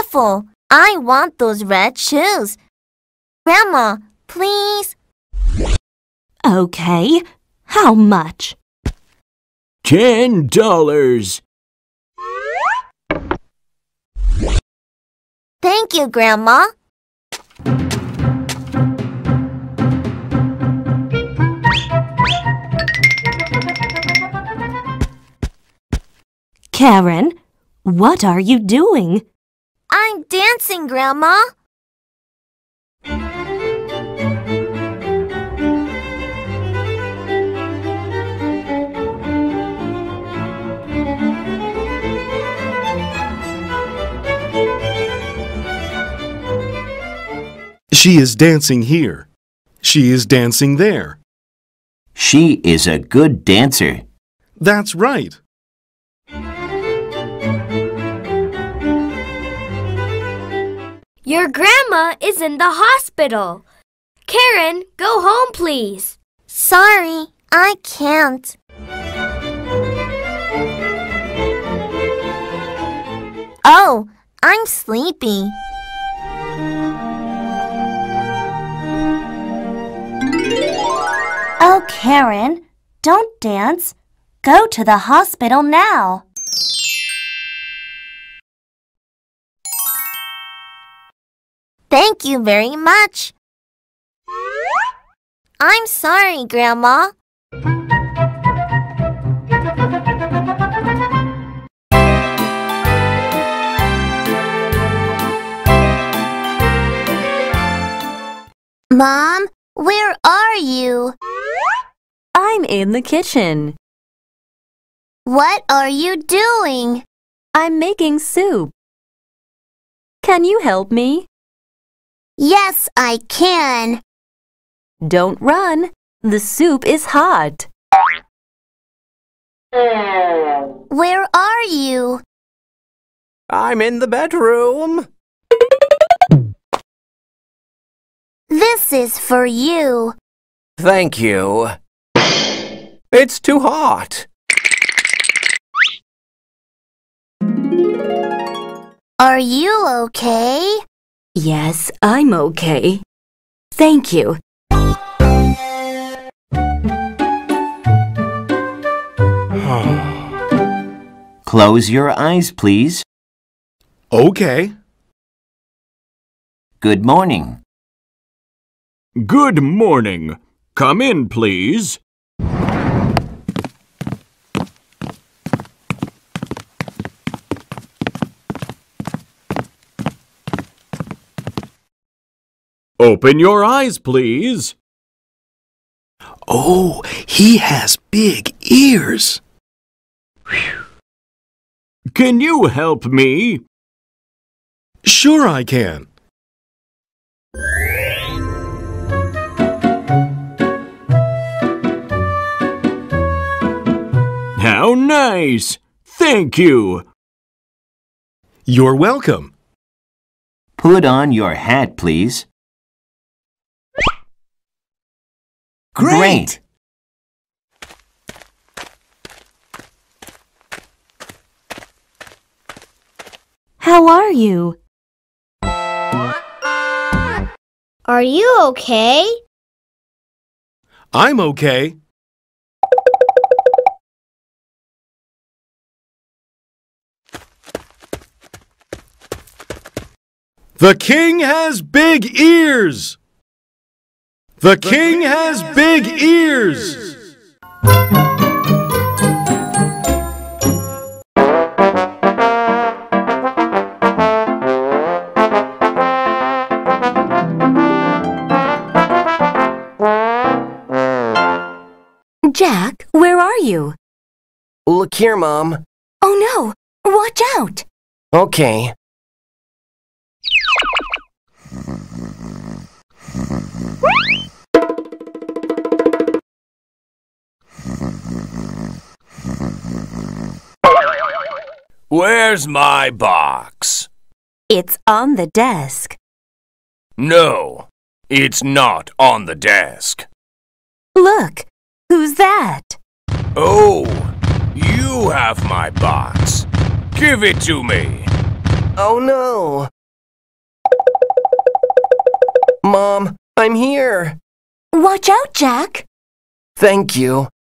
beautiful. I want those red shoes. Grandma, please. Okay. How much? $10. Thank you, Grandma. Karen, what are you doing? I'm dancing, Grandma. She is dancing here. She is dancing there. She is a good dancer. That's right. Your grandma is in the hospital. Karen, go home, please. Sorry, I can't. Oh, I'm sleepy. Oh, Karen, don't dance. Go to the hospital now. Thank you very much. I'm sorry, Grandma. Mom, where are you? I'm in the kitchen. What are you doing? I'm making soup. Can you help me? Yes, I can. Don't run. The soup is hot. Where are you? I'm in the bedroom. This is for you. Thank you. It's too hot. Are you okay? Yes, I'm okay. Thank you. Close your eyes, please. Okay. Good morning. Good morning. Come in, please. Open your eyes, please. Oh, he has big ears. Can you help me? Sure I can. How nice. Thank you. You're welcome. Put on your hat, please. Great! How are you? Are you okay? I'm okay. The king has big ears. The king has big ears. Jack, where are you? Look here, Mom. Oh no! Watch out! Okay. Where's my box? It's on the desk. No, it's not on the desk. Look, who's that? Oh, you have my box. Give it to me. Oh no! Mom, I'm here. Watch out, Jack. Thank you.